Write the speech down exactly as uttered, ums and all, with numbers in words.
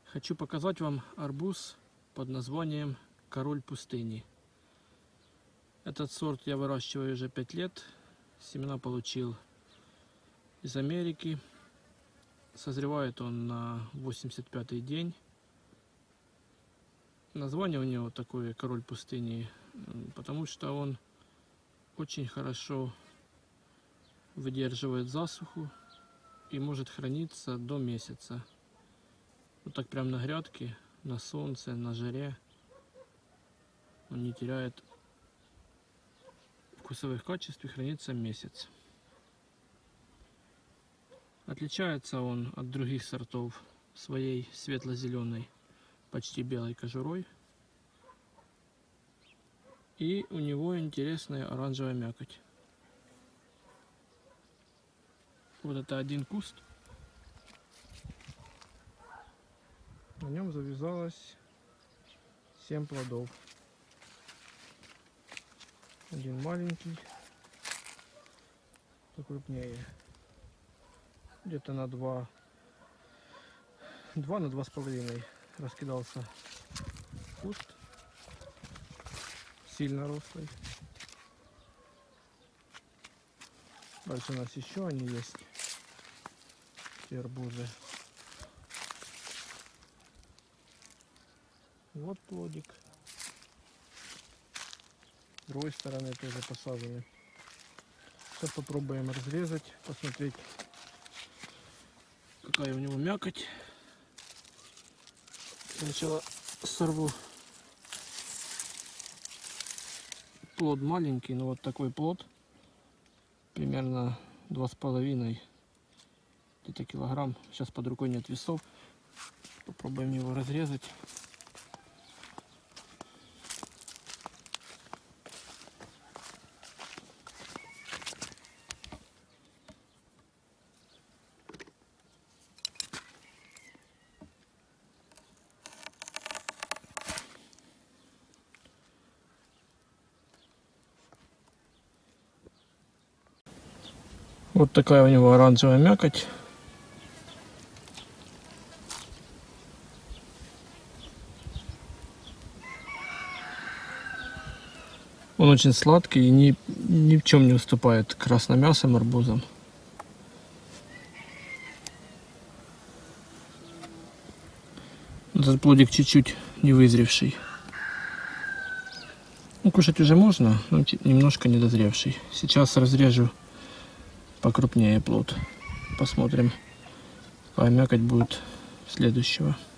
Хочу показать вам арбуз под названием Король пустыни. Этот сорт я выращиваю уже пять лет. Семена получил из Америки. Созревает он на восемьдесят пятый день. Название у него такое Король пустыни, потому что он очень хорошо выдерживает засуху и может храниться до месяца. Вот так прям на грядке, на солнце, на жаре. Он не теряет вкусовых качеств и хранится месяц. Отличается он от других сортов своей светло-зеленой, почти белой кожурой. И у него интересная оранжевая мякоть. Вот это один куст. На нем завязалось семь плодов. Один маленький, покрупнее. Где-то на два, два на два с половиной раскидался куст, сильно рослый. Дальше у нас еще они есть, эти арбузы. Вот плодик. С другой стороны тоже посажены. Сейчас попробуем разрезать, посмотреть, какая у него мякоть. Сначала сорву. Плод маленький, но вот такой плод. Примерно два с половиной, где-то килограмм. Сейчас под рукой нет весов. Попробуем его разрезать. Вот такая у него оранжевая мякоть. Он очень сладкий и ни, ни в чем не уступает красномясым арбузам. Этот плодик чуть-чуть не вызревший. Ну, кушать уже можно, но немножко недозревший. Сейчас разрежу покрупнее плод. Посмотрим, какая мякоть будет следующего.